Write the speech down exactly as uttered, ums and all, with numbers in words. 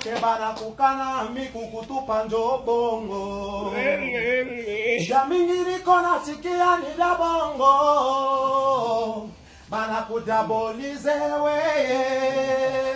wote bana kukana mikukutupa njobongo. Jamingi niko nasikia ni dabongo. Bana kutabolize weye.